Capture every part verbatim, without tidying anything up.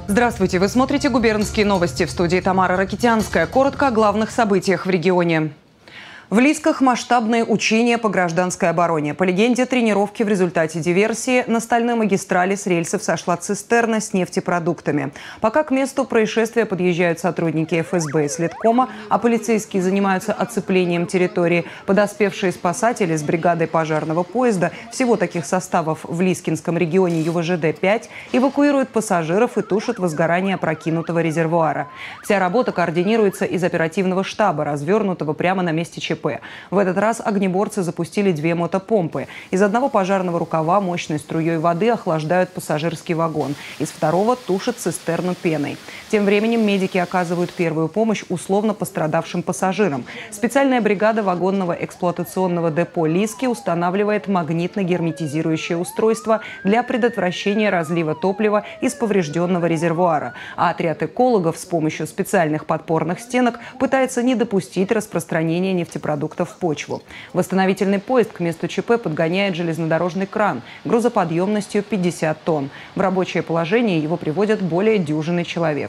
Здравствуйте, вы смотрите «Губернские новости», в студии Тамара Ракитянская. Коротко о главных событиях в регионе. В Лисках масштабные учения по гражданской обороне. По легенде, тренировки в результате диверсии на стальной магистрали с рельсов сошла цистерна с нефтепродуктами. Пока к месту происшествия подъезжают сотрудники эф эс бэ и следкома, а полицейские занимаются оцеплением территории, подоспевшие спасатели с бригадой пожарного поезда, всего таких составов в Лискинском регионе ю вэ жэ дэ пять, эвакуируют пассажиров и тушат возгорание опрокинутого резервуара. Вся работа координируется из оперативного штаба, развернутого прямо на месте ЧП. В этот раз огнеборцы запустили две мотопомпы. Из одного пожарного рукава мощной струей воды охлаждают пассажирский вагон. Из второго тушат цистерну пеной. Тем временем медики оказывают первую помощь условно пострадавшим пассажирам. Специальная бригада вагонного эксплуатационного депо «Лиски» устанавливает магнитно-герметизирующее устройство для предотвращения разлива топлива из поврежденного резервуара. А отряд экологов с помощью специальных подпорных стенок пытается не допустить распространения нефтепродуктов в почву. Восстановительный поезд к месту ЧП подгоняет железнодорожный кран грузоподъемностью пятьдесят тонн. В рабочее положение его приводят более дюжины человек.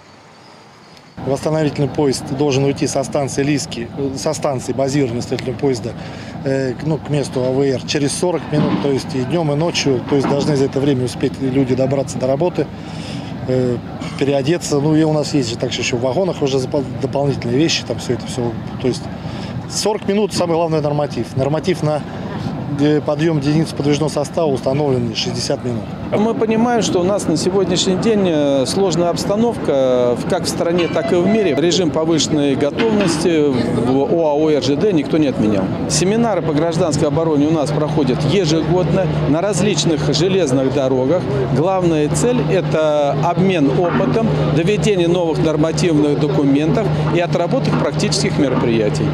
Восстановительный поезд должен уйти со станции Лиски, со станции базирования восстановительного поезда э, ну, к месту а вэ эр через сорок минут, то есть и днем, и ночью. То есть должны за это время успеть люди добраться до работы, э, переодеться. Ну и у нас есть же также еще в вагонах уже дополнительные вещи, там все это все. То есть сорок минут самый главный норматив. Норматив на подъем единиц подвижного состава установлен шестьдесят минут. Мы понимаем, что у нас на сегодняшний день сложная обстановка как в стране, так и в мире. Режим повышенной готовности в о а о эр жэ дэ никто не отменял. Семинары по гражданской обороне у нас проходят ежегодно на различных железных дорогах. Главная цель – это обмен опытом, доведение новых нормативных документов и отработок практических мероприятий.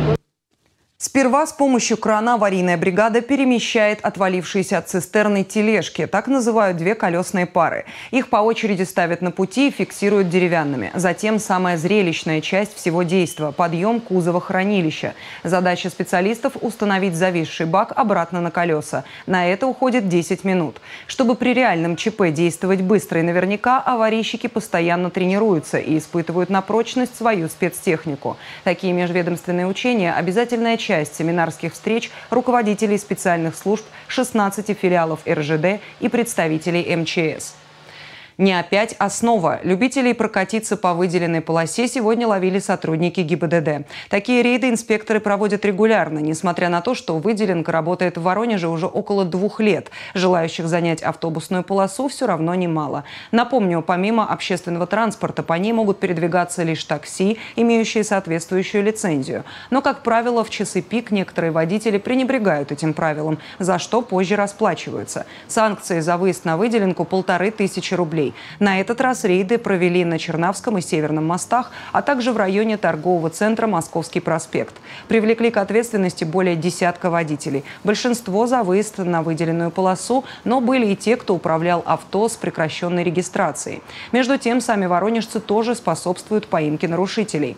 Сперва с помощью крана аварийная бригада перемещает отвалившиеся от цистерны тележки. Так называют две колесные пары. Их по очереди ставят на пути и фиксируют деревянными. Затем самая зрелищная часть всего действа – подъем кузова хранилища. Задача специалистов – установить зависший бак обратно на колеса. На это уходит десять минут. Чтобы при реальном ЧП действовать быстро и наверняка, аварийщики постоянно тренируются и испытывают на прочность свою спецтехнику. Такие межведомственные учения – обязательная часть часть семинарских встреч руководителей специальных служб шестнадцати филиалов эр жэ дэ и представителей эм че эс. Не опять основа. Любителей прокатиться по выделенной полосе сегодня ловили сотрудники гэ и бэ дэ дэ. Такие рейды инспекторы проводят регулярно, несмотря на то, что выделенка работает в Воронеже уже около двух лет. Желающих занять автобусную полосу все равно немало. Напомню, помимо общественного транспорта, по ней могут передвигаться лишь такси, имеющие соответствующую лицензию. Но, как правило, в часы пик некоторые водители пренебрегают этим правилам, за что позже расплачиваются. Санкции за выезд на выделенку – полторы тысячи рублей. На этот раз рейды провели на Чернавском и Северном мостах, а также в районе торгового центра «Московский проспект». Привлекли к ответственности более десятка водителей. Большинство за выезд на выделенную полосу, но были и те, кто управлял авто с прекращенной регистрацией. Между тем, сами воронежцы тоже способствуют поимке нарушителей.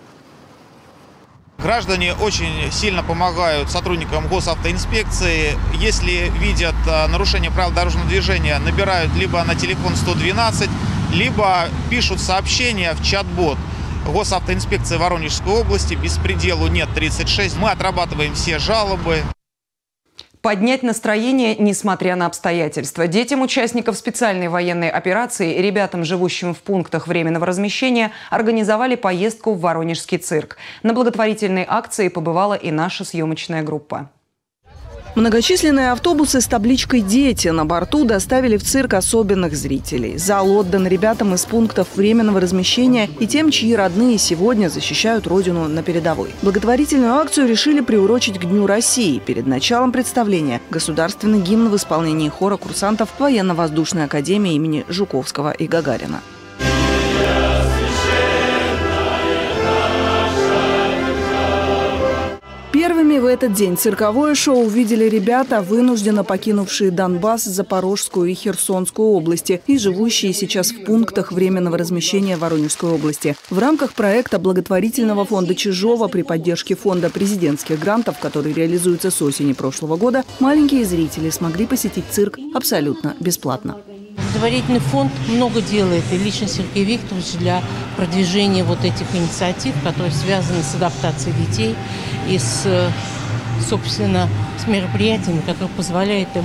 Граждане очень сильно помогают сотрудникам госавтоинспекции. Если видят нарушение правил дорожного движения, набирают либо на телефон сто двенадцать, либо пишут сообщения в чат-бот госавтоинспекции Воронежской области «Беспределу нет тридцать шесть». Мы отрабатываем все жалобы. Поднять настроение, несмотря на обстоятельства. Детям участников специальной военной операции и ребятам, живущим в пунктах временного размещения, организовали поездку в Воронежский цирк. На благотворительной акции побывала и наша съемочная группа. Многочисленные автобусы с табличкой «Дети» на борту доставили в цирк особенных зрителей. Зал отдан ребятам из пунктов временного размещения и тем, чьи родные сегодня защищают родину на передовой. Благотворительную акцию решили приурочить к Дню России. Перед началом представления государственный гимн в исполнении хора курсантов Военно-воздушной академии имени Жуковского и Гагарина. Первыми в этот день цирковое шоу увидели ребята, вынужденно покинувшие Донбасс, Запорожскую и Херсонскую области и живущие сейчас в пунктах временного размещения Воронежской области. В рамках проекта благотворительного фонда Чижова при поддержке фонда президентских грантов, который реализуется с осени прошлого года, маленькие зрители смогли посетить цирк абсолютно бесплатно. благотворительный фонд много делает, и лично Сергей Викторович, для продвижения вот этих инициатив, которые связаны с адаптацией детей и с, собственно, с мероприятиями, которые позволяют им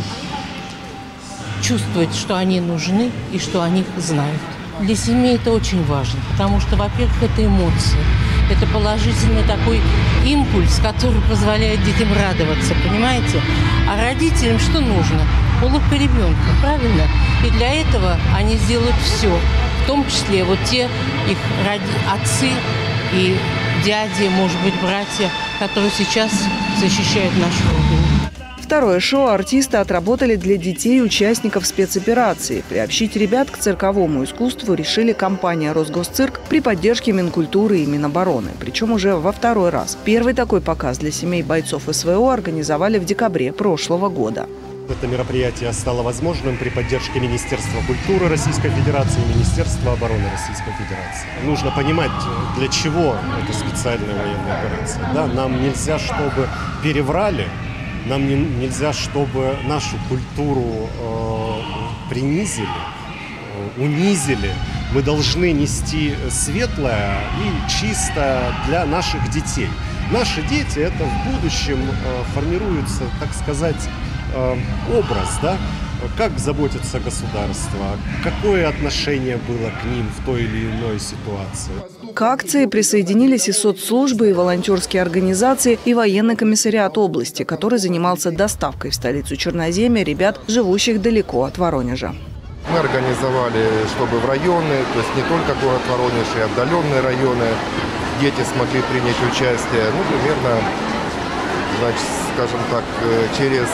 чувствовать, что они нужны и что о них знают. Для семьи это очень важно, потому что, во-первых, это эмоции. Это положительный такой импульс, который позволяет детям радоваться, понимаете? А родителям что нужно? Улыбка ребенка, правильно? И для этого они сделают все, в том числе вот те их роди- отцы и дяди, может быть, братья, которые сейчас защищают нашу Родину. Второе шоу артисты отработали для детей участников спецоперации. Приобщить ребят к цирковому искусству решили компания «Росгосцирк» при поддержке Минкультуры и Минобороны. Причем уже во второй раз. Первый такой показ для семей бойцов СВО организовали в декабре прошлого года. Это мероприятие стало возможным при поддержке Министерства культуры Российской Федерации и Министерства обороны Российской Федерации. Нужно понимать, для чего это специальная военная операция. Да, нам нельзя, чтобы переврали. Нам не, нельзя, чтобы нашу культуру э, принизили, э, унизили. Мы должны нести светлое и чистое для наших детей. Наши дети, это в будущем э, формируется, так сказать, э, образ, да? Как заботится государство, какое отношение было к ним в той или иной ситуации. К акции присоединились и соцслужбы, и волонтерские организации, и военный комиссариат области, который занимался доставкой в столицу Черноземья ребят, живущих далеко от Воронежа. Мы организовали, чтобы в районы, то есть не только город Воронеж, и отдаленные районы, дети смогли принять участие. Ну, примерно, значит, скажем так, через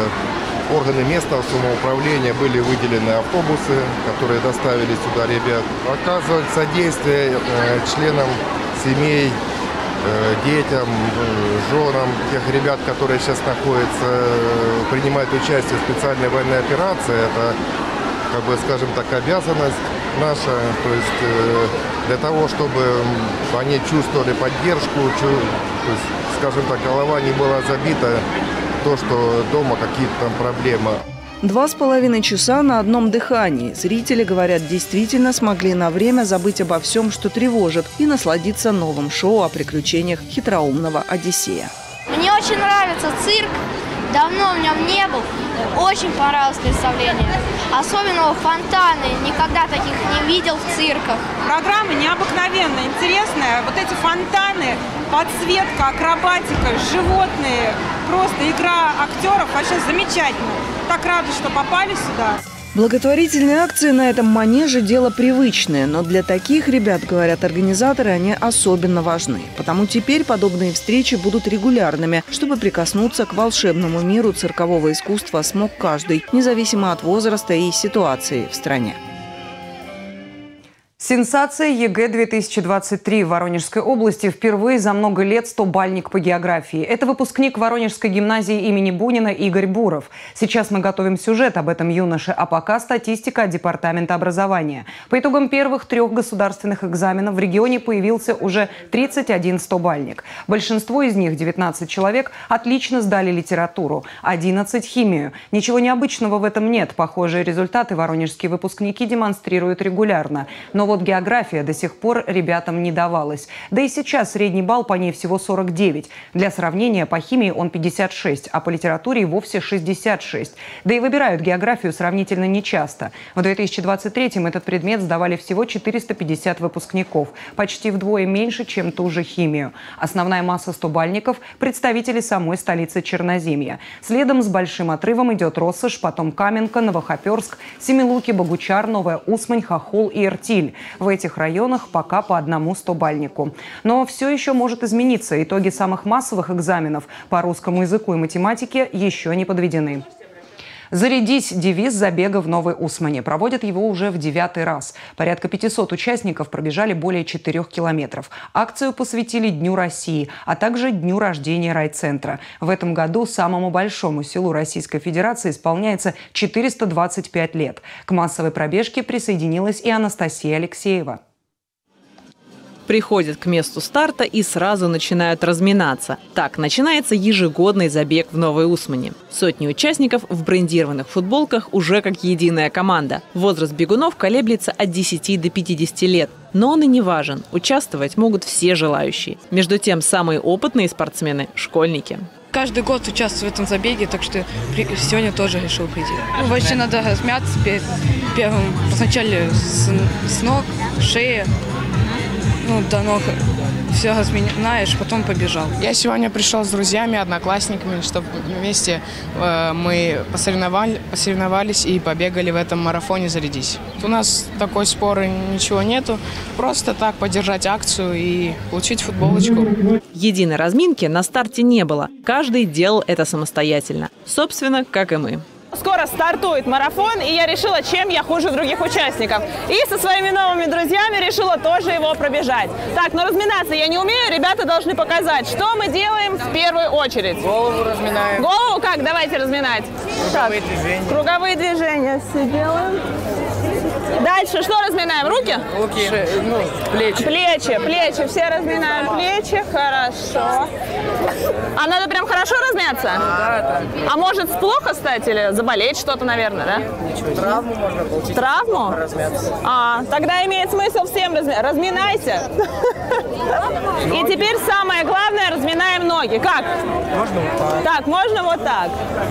органы местного самоуправления были выделены автобусы, которые доставили сюда ребят. Оказывать содействие членам семей, детям, женам тех ребят, которые сейчас находятся, принимают участие в специальной военной операции. Это, как бы, скажем так, обязанность наша. То есть для того, чтобы они чувствовали поддержку, то есть, скажем так, голова не была забита, то, что дома какие-то там проблемы. Два с половиной часа на одном дыхании. Зрители, говорят, действительно смогли на время забыть обо всем, что тревожит, и насладиться новым шоу о приключениях хитроумного Одиссея. Мне очень нравится цирк. Давно в нем не был. Очень понравилось представление. Особенно фонтаны. Никогда таких не видел в цирках. Программа необыкновенная, интересная. Вот эти фонтаны, подсветка, акробатика, животные. Просто игра актеров вообще замечательно. Так рада, что попали сюда. Благотворительные акции на этом манеже – дело привычное, но для таких ребят, говорят организаторы, они особенно важны. Потому теперь подобные встречи будут регулярными, чтобы прикоснуться к волшебному миру циркового искусства смог каждый, независимо от возраста и ситуации в стране. Сенсация ЕГЭ две тысячи двадцать три в Воронежской области. Впервые за много лет стобальник по географии. Это выпускник Воронежской гимназии имени Бунина Игорь Буров. Сейчас мы готовим сюжет об этом юноше, а пока статистика от Департамента образования. По итогам первых трех государственных экзаменов в регионе появился уже тридцать один стобальник. Большинство из них, девятнадцать человек, отлично сдали литературу, одиннадцать – химию. Ничего необычного в этом нет. Похожие результаты воронежские выпускники демонстрируют регулярно. Но вот география до сих пор ребятам не давалась. Да и сейчас средний балл по ней всего сорок девять. Для сравнения, по химии он пятьдесят шесть, а по литературе и вовсе шестьдесят шесть. Да и выбирают географию сравнительно нечасто. В две тысячи двадцать третьем этот предмет сдавали всего четыреста пятьдесят выпускников. Почти вдвое меньше, чем ту же химию. Основная масса стобальников – представители самой столицы Черноземья. Следом с большим отрывом идет Россошь, потом Каменка, Новохоперск, Семилуки, Богучар, Новая Усмань, Хохол и Иртиль. В этих районах пока по одному стобальнику. Но все еще может измениться. Итоги самых массовых экзаменов по русскому языку и математике еще не подведены. «Зарядись» – девиз забега в Новой Усмане. Проводят его уже в девятый раз. Порядка пятисот участников пробежали более четырёх километров. Акцию посвятили Дню России, а также дню рождения райцентра. В этом году самому большому селу Российской Федерации исполняется четыреста двадцать пять лет. К массовой пробежке присоединилась и Анастасия Алексеева. Приходят к месту старта и сразу начинают разминаться. Так начинается ежегодный забег в Новой Усмани. Сотни участников в брендированных футболках уже как единая команда. Возраст бегунов колеблется от десяти до пятидесяти лет. Но он и не важен. Участвовать могут все желающие. Между тем, самые опытные спортсмены – школьники. Каждый год участвую в этом забеге, так что сегодня тоже решил прийти. Ну, вообще надо размяться перед первым, сначала с, с ног, шеи, ну, до ног. Все разминаешь, потом побежал. Я сегодня пришел с друзьями, одноклассниками, чтобы вместе э, мы посоревновали, посоревновались и побегали в этом марафоне «Зарядись». У нас такой споры ничего нету, просто так поддержать акцию и получить футболочку. Единой разминки на старте не было. Каждый делал это самостоятельно. Собственно, как и мы. Скоро стартует марафон, и я решила, чем я хуже других участников. И со своими новыми друзьями решила тоже его пробежать. Так, но разминаться я не умею, ребята должны показать, что мы делаем в первую очередь. Голову разминаем. Голову как? Давайте разминать. Круговые так, движения. Круговые движения все делаем. Дальше что разминаем? Руки? Руки, ну, плечи. Плечи, плечи. Все разминаем плечи. Хорошо. А надо прям хорошо размяться? Да, да. А может плохо стать или заболеть что-то, наверное, да? Ничего, травму можно получить. Травму? Размяться. А, тогда имеет смысл всем размяться. Разминайся. И теперь самое главное, разминаем ноги. Как? Можно вот так. Так, можно вот так.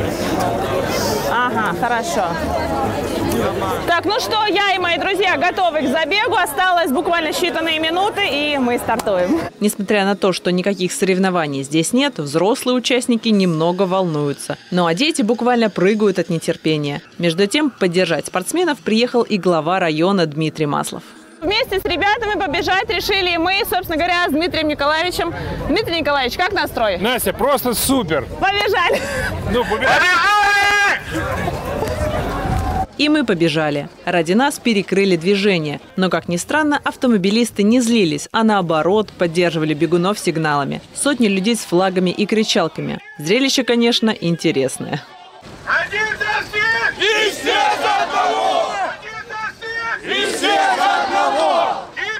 Ага, хорошо. Так, ну что, я и мои друзья готовы к забегу. Осталось буквально считанные минуты, и мы стартуем. Несмотря на то, что никаких соревнований здесь нет, взрослые участники немного волнуются. Ну а дети буквально прыгают от нетерпения. Между тем, поддержать спортсменов приехал и глава района Дмитрий Маслов. Вместе с ребятами побежать решили и мы, собственно говоря, с Дмитрием Николаевичем. Дмитрий Николаевич, как настрой? Настя, просто супер! Побежали! Ну, побежали! И мы побежали. Ради нас перекрыли движение. Но, как ни странно, автомобилисты не злились, а наоборот поддерживали бегунов сигналами. Сотни людей с флагами и кричалками. Зрелище, конечно, интересное. Один за всех! И все за одного! Один за всех! И все за одного!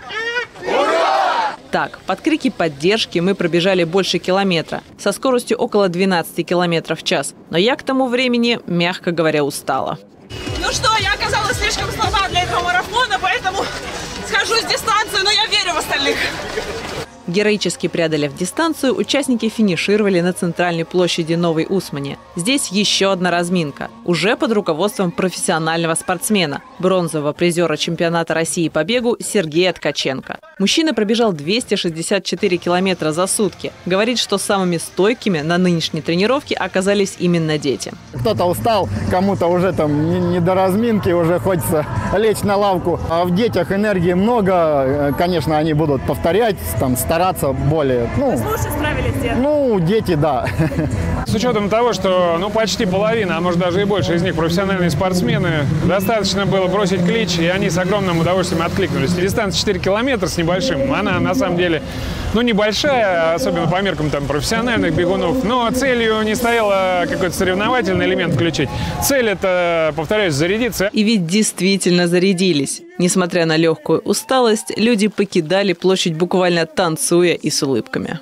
Ура! Так, под крики поддержки мы пробежали больше километра, со скоростью около двенадцати километров в час. Но я к тому времени, мягко говоря, устала. Ну что, я оказалась слишком слаба для этого марафона, поэтому схожу с дистанции, но я верю в остальных. Героически преодолев дистанцию, участники финишировали на центральной площади Новой Усмани. Здесь еще одна разминка, уже под руководством профессионального спортсмена, бронзового призера чемпионата России по бегу Сергея Ткаченко. Мужчина пробежал двести шестьдесят четыре километра за сутки. Говорит, что самыми стойкими на нынешней тренировке оказались именно дети. Кто-то устал, кому-то уже там не, не до разминки, уже хочется лечь на лавку. А в детях энергии много, конечно, они будут повторять, там, стараться более. Ну, лучше справились, дети? Ну, дети, да. С учетом того, что ну, почти половина, а может даже и больше из них профессиональные спортсмены, достаточно было бросить клич, и они с огромным удовольствием откликнулись. Дистанция четыре километра с небольшим, она на самом деле ну, небольшая, особенно по меркам там, профессиональных бегунов, но целью не стояло какой-то соревновательный элемент включить. Цель – это, повторяюсь, зарядиться. И ведь действительно зарядились. Несмотря на легкую усталость, люди покидали площадь буквально танцуя и с улыбками.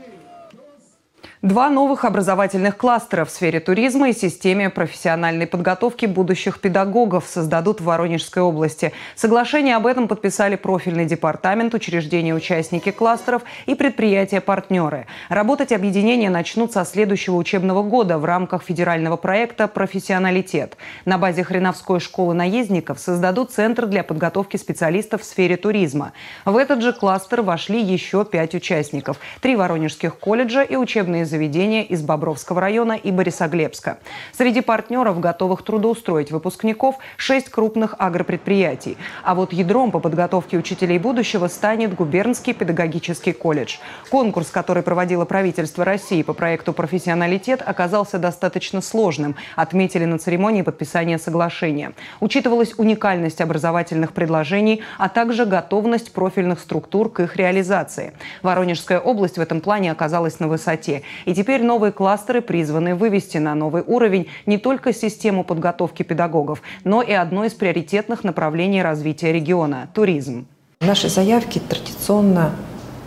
Два новых образовательных кластера в сфере туризма и системе профессиональной подготовки будущих педагогов создадут в Воронежской области. Соглашение об этом подписали профильный департамент, учреждения-участники кластеров и предприятия-партнеры. Работать объединения начнут со следующего учебного года в рамках федерального проекта «Профессионалитет». На базе Хреновской школы наездников создадут центр для подготовки специалистов в сфере туризма. В этот же кластер вошли еще пять участников. Три воронежских колледжа и учебные заведения из Бобровского района и Борисоглебска. Среди партнеров, готовых трудоустроить выпускников, шесть крупных агропредприятий. А вот ядром по подготовке учителей будущего станет губернский педагогический колледж. Конкурс, который проводило правительство России по проекту «Профессионалитет», оказался достаточно сложным, отметили на церемонии подписания соглашения. Учитывалась уникальность образовательных предложений, а также готовность профильных структур к их реализации. Воронежская область в этом плане оказалась на высоте. И теперь новые кластеры призваны вывести на новый уровень не только систему подготовки педагогов, но и одно из приоритетных направлений развития региона – туризм. Наши заявки традиционно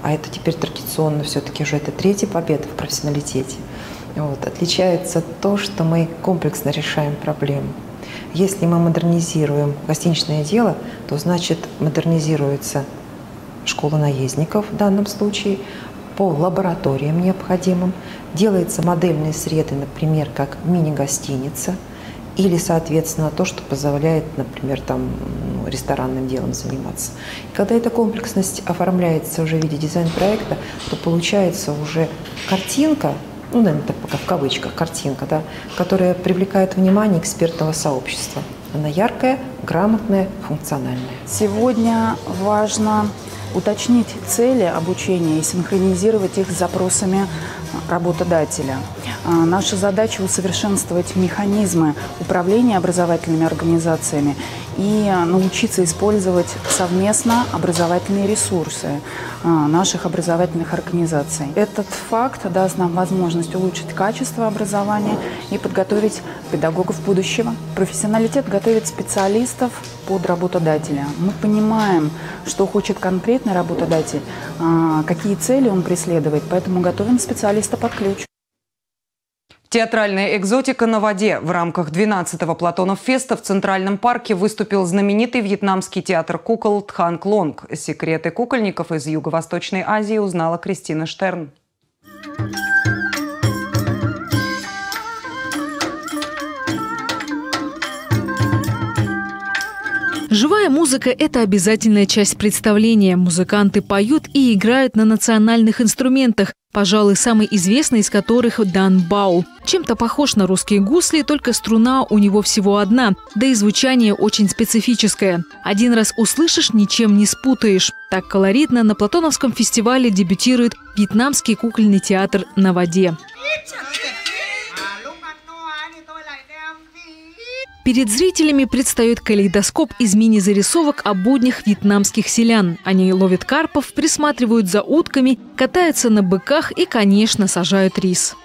а это теперь традиционно все-таки уже это третья победа в профессионалитете, вот, отличается то, что мы комплексно решаем проблемы. Если мы модернизируем гостиничное дело, то значит модернизируется школа наездников в данном случае, по лабораториям необходимым, делается модельные среды, например, как мини-гостиница, или, соответственно, то, что позволяет, например, там, ну, ресторанным делом заниматься. И когда эта комплексность оформляется уже в виде дизайн-проекта, то получается уже картинка, ну, наверное, это пока в кавычках, картинка, да, которая привлекает внимание экспертного сообщества. Она яркая, грамотная, функциональная. Сегодня важно уточнить цели обучения и синхронизировать их с запросами работодателя. Наша задача – усовершенствовать механизмы управления образовательными организациями и научиться использовать совместно образовательные ресурсы наших образовательных организаций. Этот факт даст нам возможность улучшить качество образования и подготовить педагогов будущего. Профессионалитет готовит специалистов под работодателя. Мы понимаем, что хочет конкретный работодатель, какие цели он преследует, поэтому готовим специалиста под ключ. Театральная экзотика на воде. В рамках двенадцатого Платонов-феста в Центральном парке выступил знаменитый вьетнамский театр кукол Тхан Клонг. Секреты кукольников из Юго-Восточной Азии узнала Кристина Штерн. Живая музыка – это обязательная часть представления. Музыканты поют и играют на национальных инструментах, пожалуй, самый известный из которых – дан бао. Чем-то похож на русские гусли, только струна у него всего одна, да и звучание очень специфическое. Один раз услышишь – ничем не спутаешь. Так колоритно на Платоновском фестивале дебютирует вьетнамский кукольный театр на воде. Перед зрителями предстает калейдоскоп из мини-зарисовок о буднях вьетнамских селян. Они ловят карпов, присматривают за утками, катаются на быках и, конечно, сажают рис.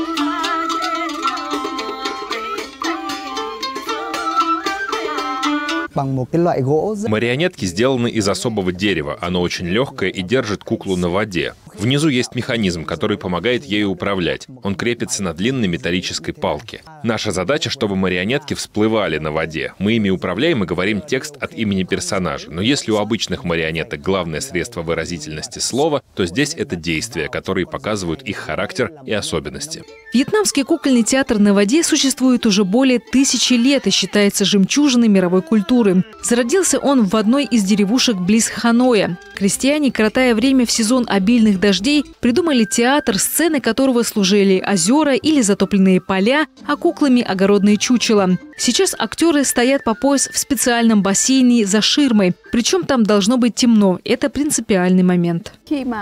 Марионетки сделаны из особого дерева. Оно очень легкое и держит куклу на воде. Внизу есть механизм, который помогает ею управлять. Он крепится на длинной металлической палке. Наша задача, чтобы марионетки всплывали на воде. Мы ими управляем и говорим текст от имени персонажа. Но если у обычных марионеток главное средство выразительности слова, то здесь это действия, которые показывают их характер и особенности. Вьетнамский кукольный театр на воде существует уже более тысячи лет и считается жемчужиной мировой культуры. Зародился он в одной из деревушек близ Ханоя. Крестьяне, коротая время в сезон обильных дождей, придумали театр, сцены которого служили озера или затопленные поля, а куклами – огородные чучела. Сейчас актеры стоят по пояс в специальном бассейне за ширмой. Причем там должно быть темно. Это принципиальный момент.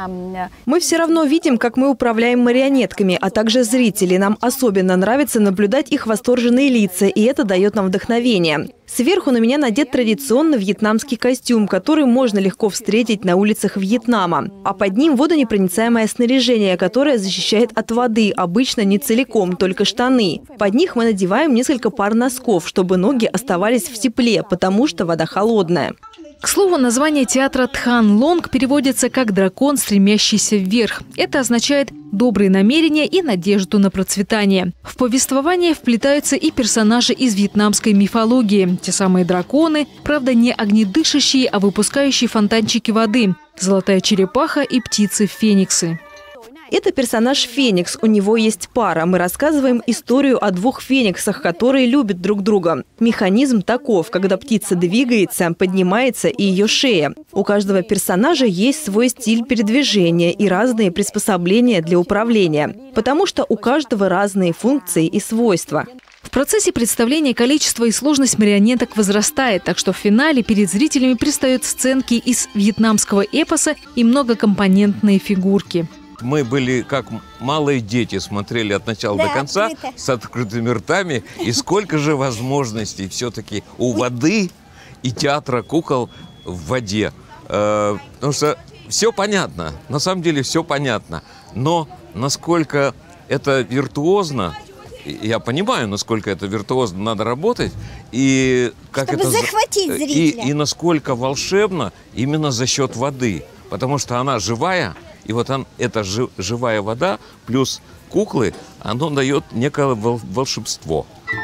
Мы все равно видим, как мы управляем марионетками, а также зрители. Нам особенно нравится наблюдать их восторженные лица, и это дает нам вдохновение. Сверху на меня надет традиционный вьетнамский костюм, который можно легко встретить на улицах Вьетнама. А под ним водонепроницаемое снаряжение, которое защищает от воды, обычно не целиком, только штаны. Под них мы надеваем несколько пар носков, чтобы ноги оставались в тепле, потому что вода холодная. К слову, название театра Тхан Лонг переводится как «дракон, стремящийся вверх». Это означает добрые намерения и надежду на процветание. В повествование вплетаются и персонажи из вьетнамской мифологии. Те самые драконы, правда, не огнедышащие, а выпускающие фонтанчики воды. Золотая черепаха и птицы-фениксы. Это персонаж Феникс, у него есть пара. Мы рассказываем историю о двух фениксах, которые любят друг друга. Механизм таков: когда птица двигается, поднимается и ее шея. У каждого персонажа есть свой стиль передвижения и разные приспособления для управления, потому что у каждого разные функции и свойства. В процессе представления количество и сложность марионеток возрастает, так что в финале перед зрителями предстают сценки из вьетнамского эпоса и многокомпонентные фигурки. Мы были как малые дети, смотрели от начала да, до конца открыто. С открытыми ртами. И сколько же возможностей все-таки у воды и театра кукол в воде. Э, потому что все понятно, на самом деле все понятно. Но насколько это виртуозно, я понимаю, насколько это виртуозно надо работать. И как Чтобы это захватить зрителя. И, и насколько волшебно именно за счет воды. Потому что она живая И вот он, эта жи- живая вода плюс куклы, оно дает некое вол- волшебство.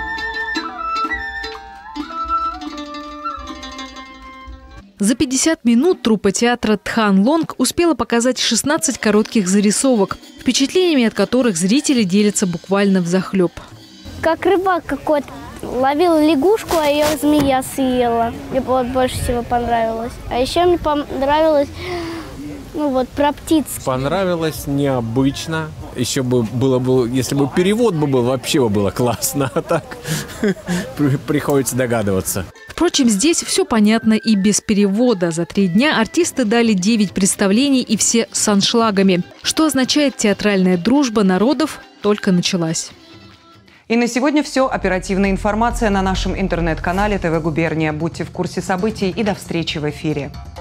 За пятьдесят минут труппа театра Тхан Лонг успела показать шестнадцать коротких зарисовок, впечатлениями от которых зрители делятся буквально взахлеб. Как рыбак какой-то ловил лягушку, а ее змея съела. Мне вот больше всего понравилось. А еще мне понравилось, ну вот, про птиц. Понравилось необычно. Еще бы было бы, если бы перевод бы был, вообще бы было классно. А так приходится догадываться. Впрочем, здесь все понятно и без перевода. За три дня артисты дали девять представлений и все с аншлагами. Что означает театральная дружба народов, только началась. И на сегодня все. Оперативная информация на нашем интернет-канале ТВ Губерния. Будьте в курсе событий и до встречи в эфире.